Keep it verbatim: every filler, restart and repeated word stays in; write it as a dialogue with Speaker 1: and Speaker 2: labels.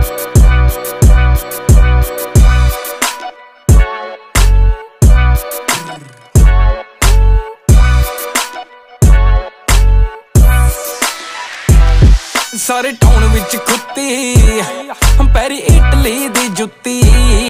Speaker 1: सारे टाउन विच कुत्ती पैरी इटली दी जुत्ती।